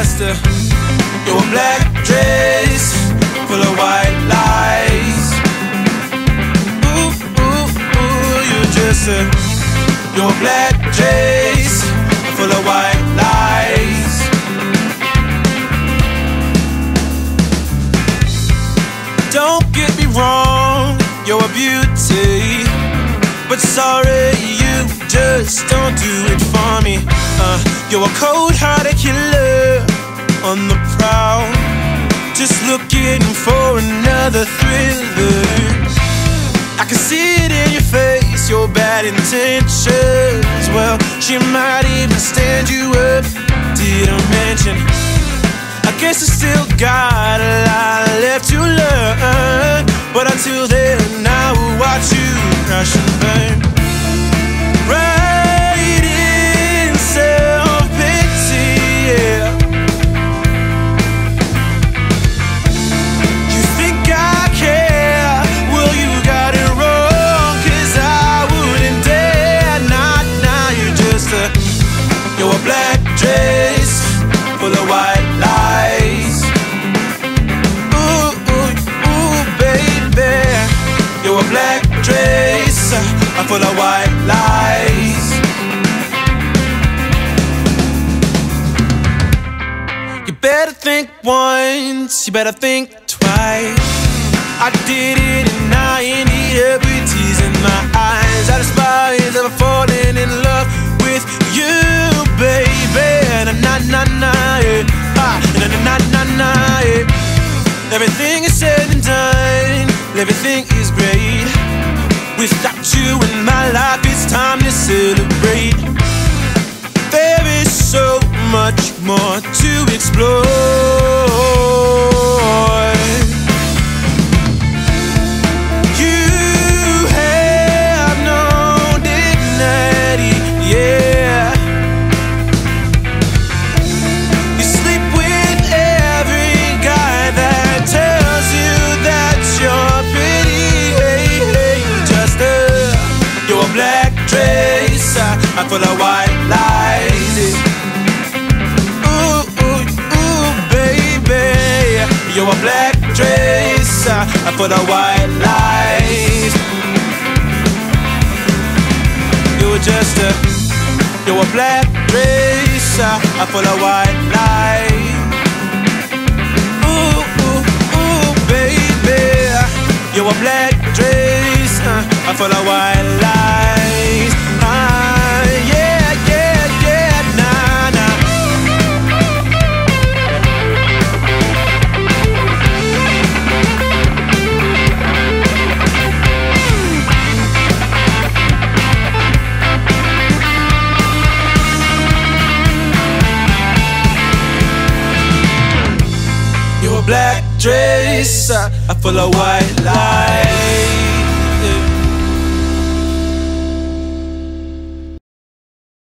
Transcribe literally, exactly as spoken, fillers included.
just a, you're a black dress full of white lies. Ooh, ooh, ooh, you're just a, you're a black dress full of white lies. Don't get me wrong, you're a beauty, but sorry, you just don't do it for me. uh, You're a cold-hearted killer on the prowl, just looking for another thriller. I can see it in your face, your bad intentions. Well, she might even stand you up, didn't mention. I guess I still got a lot left to learn, but until then I will watch you crash and burn. Right in self-pity, yeah. You think I care? Well, you got it wrong, 'cause I wouldn't dare. Not now, you're just a, you're a black dress full of white lies. Ooh, ooh, ooh, baby, you're a black dress full of white lies. You better think once, you better think twice. I did it and I ended up with tears in my eyes. I despise ever falling in love with you, baby. Na na na na, yeah. Ah, na na na na na, yeah. Everything is said and done, everything is great. Without you in my life, it's time to celebrate. There is so much more to explore. You have no dignity, yeah. You sleep with every guy that tells you that you're pretty. Hey, hey, just a, you're a black dress I'm full of white lies. Ooh, ooh, ooh, baby, you're a black dress I'm full of white lies. You're just a, you're a black dress I'm full of white lies. Ooh, ooh, ooh, baby, you're a black dress I'm full of white lies. Ah, yeah, yeah, yeah, nah, nah. You're a black dress I'm full of white lies.